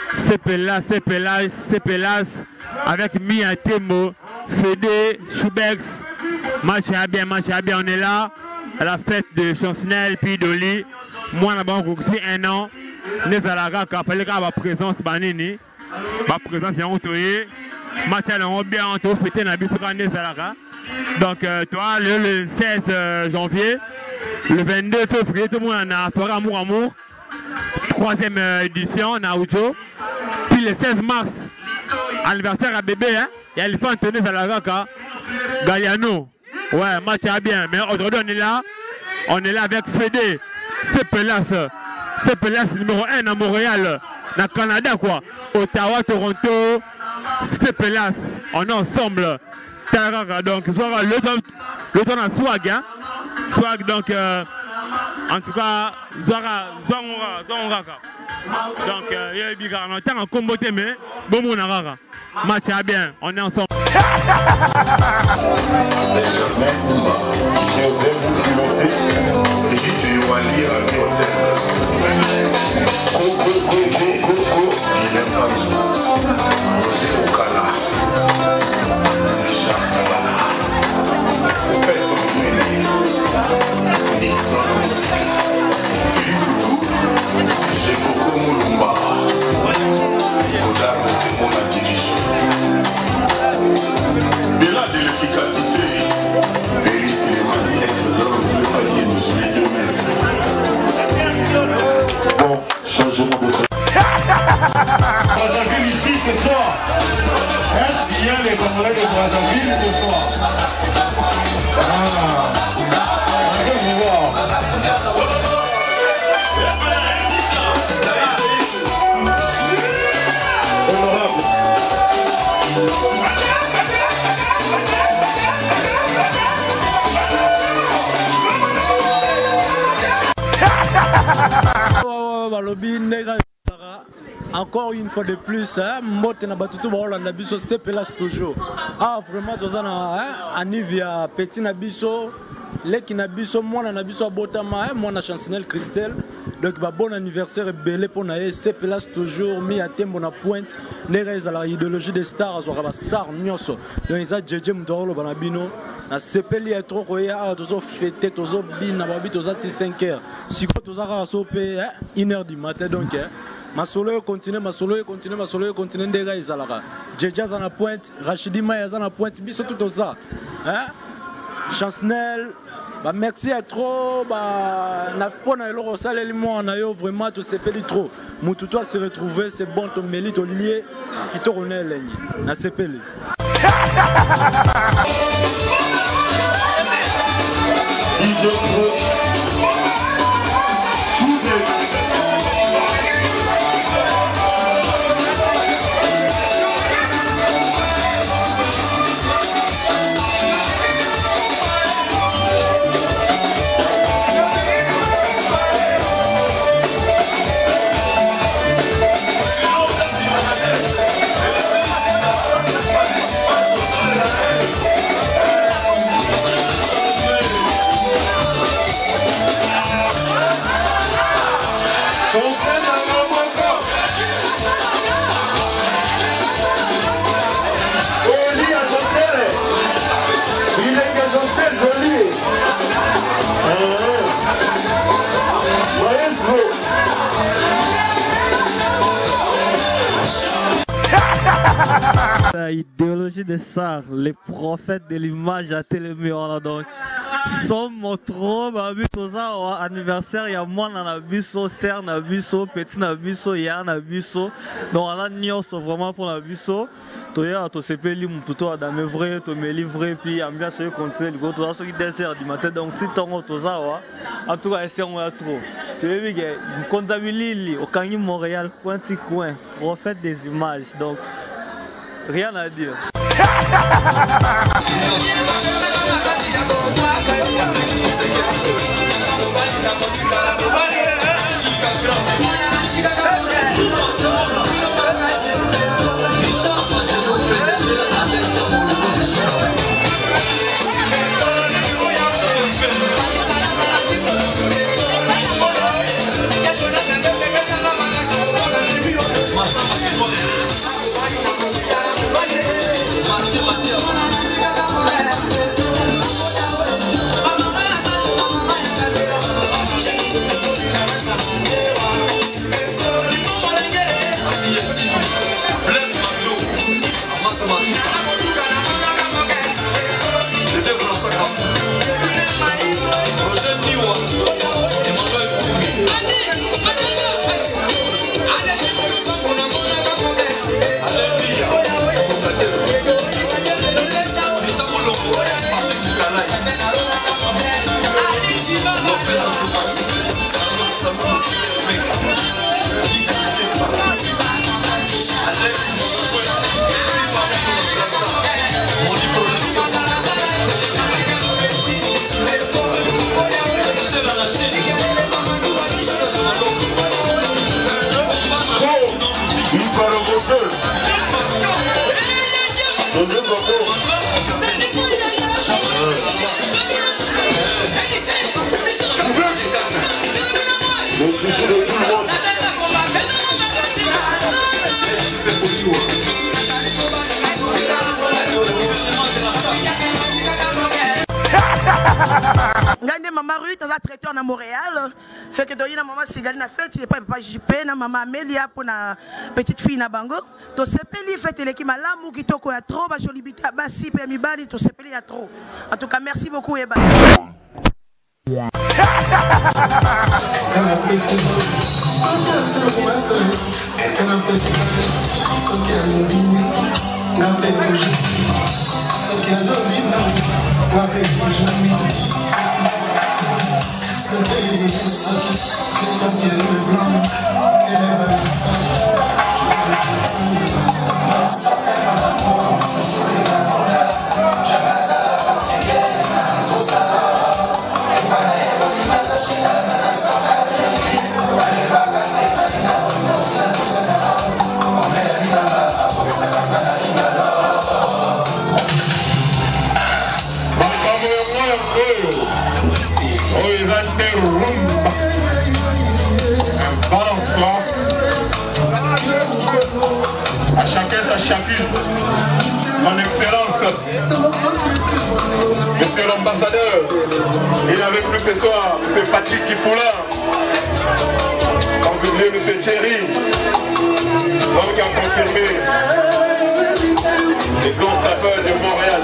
Cepelas avec Mia Temo, Fede, Choubex. Match à bien, on est là à la fête de Chancel puis d'Oli. Moi, on a aussi 1 an. Nous allons fallait qu'il y ait ma présence, banini. Ma présence est entourée. Match à bien, on t'a fêté dans la donc, toi, le 16 janvier, le 22 février, tout le monde a soirée Amour. 3e édition, Naoujo. Puis le 16 mars, anniversaire à bébé, hein. Il y a le fan tennis à la Raka. Galliano. Ouais, match à bien. Mais aujourd'hui, on est là avec Fede. Cepelas numéro 1 à Montréal, dans le Canada, quoi. Ottawa, Toronto, Cepelas. On est ensemble. Donc, le temps à swag, hein. Swag, donc, en tout cas, Zora. Donc, il y a eu Bigard. On est en combo, mais bon, on a match à bien, on est ensemble. Brazzaville ici ce soir. Est-ce qu'il y a les Congolais de Brazzaville ce soir? Regardez voir. Honorable. Encore une fois de plus, Mote na batutu ba Hollande biso Cepelas toujours. Ah vraiment tozana Anivia petit na biso, leki na biso mwana na biso botama mwana Chancel Christelle. Donc bon anniversaire belé pour nae Cepelas toujours mis à tembo na pointe les à la idéologie des stars azwa star nyonso. Donc ça jeje mutoro bana bino na sepeli ya trop koya tozo fêter tozo bina babi toza 5h. Siko tozaka sope 1h du matin donc Masolo continue ndega izalaka. Jeja za na pointe, Rachidi Maya za na pointe, biso tout ça. Hein? Chancel, bah merci à trop, bah na pona eloko saleli mo na yo vraiment to sepeli trop. Mutu toi se retrouver, c'est bon to meli to lié qui to connaît lengi. Na sepeli. La idéologie des stars, les prophètes de l'image à téléméon donc sont montrés ma biso anniversaire ya mwana na biso ser na biso petit na biso ya na biso donc on a nyonso vraiment pour la biso toya to sepeli mutu to adame vrai to me livrer puis ambiance yo continuer le to so ki 2h du matin donc si tongo toza wa en tout cas essayer on a trop tu veux que Konzabilili au Kangi Montréal pointi coin prophète des images donc rien à dire. Mas Ngande maman Ruth a traité à Montréal. Fait que doyina maman Sigali na fête, il pas papa JP na maman Amélia pour na petite fille na bango. To sepeli fête les qui malamu qui toko ya trop ba jolibité basi pe mibali to sepeli ya trop. En tout cas merci beaucoup Eba. À chacun sa chacune, son excellence, monsieur l'ambassadeur, il est avec nous ce soir, monsieur Patrick Kifoula, comme vous dites, monsieur Thierry, l'homme qui a confirmé les grands sapeurs de Montréal.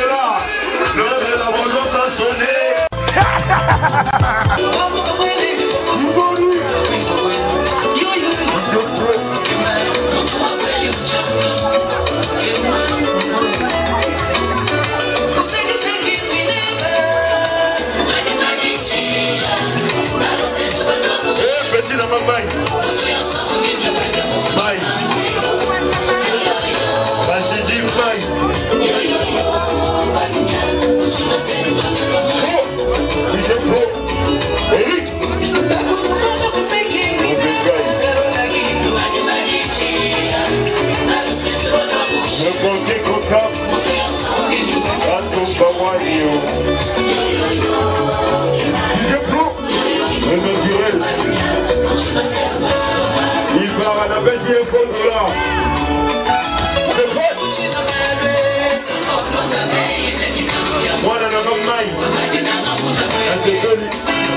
Sonner. Le naturel. Il part à la baisse et au fond de là. Moi, on a un maille. C'est joli.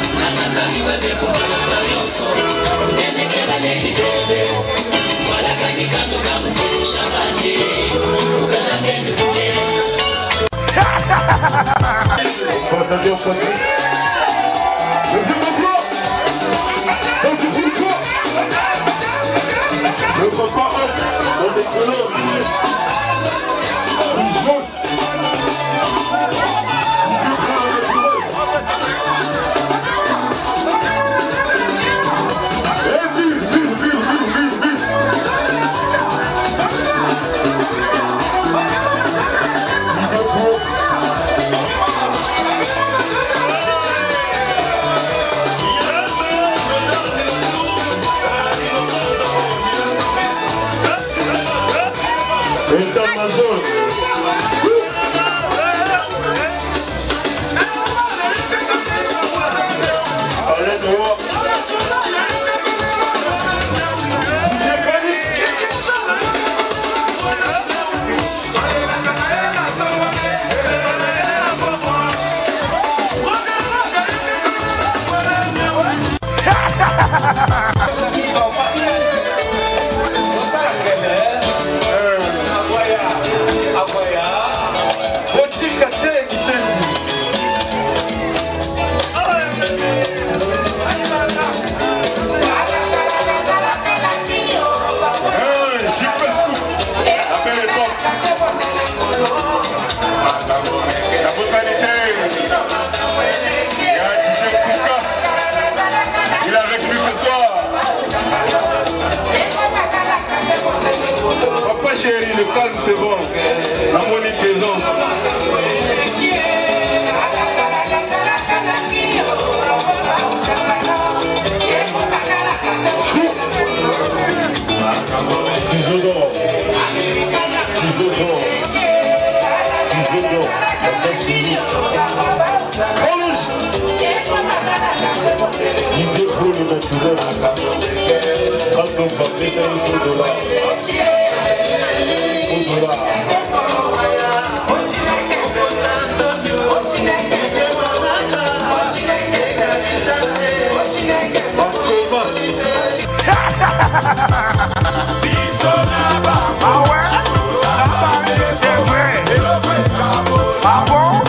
Le calme c'est bon, la monnaie présente. Ciseaux d'or, ciseaux d'or, ciseaux d'or, il découle le naturel. Quand on va payer $1.